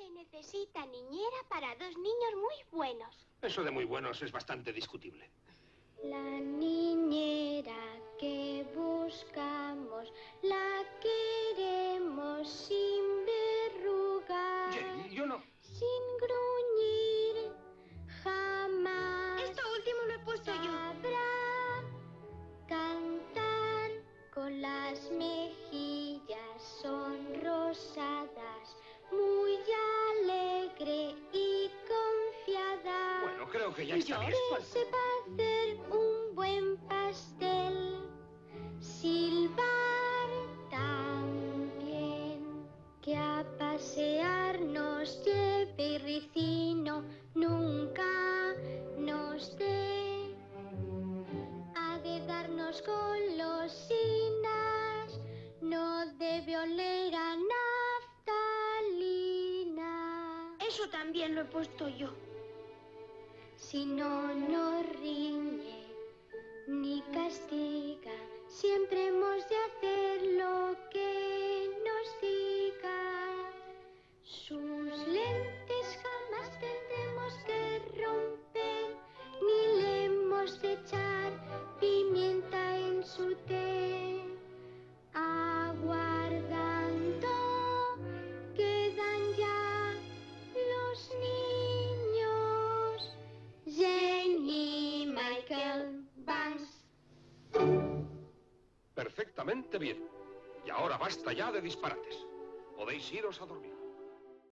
Se necesita niñera para 2 niños muy buenos. Eso de muy buenos es bastante discutible. La niñera que buscamos, la queremos sin verrugas. Jane, yo no... Sin gruñir, jamás. Esto último lo he puesto yo. Sabrá cantar con las mejillas sonrosadas, muy alegre y confiada. Bueno, creo que ya está bien. Que sepa hacer un buen pastel, silbar también, que a pasear nos lleve y ricino nunca nos dé, ha de darnos golosinas, no debe oler a naftalina. Eso también lo he puesto yo. Si no nos riñe ni castiga, siempre hemos de hacer lo que nos diga. Sus lentes jamás tendremos que romper, ni le hemos de echar pimienta en su té. Aguardando quedan ya los niños, Jenny, Michael, Vance. Perfectamente bien. Y ahora basta ya de disparates. Podéis iros a dormir.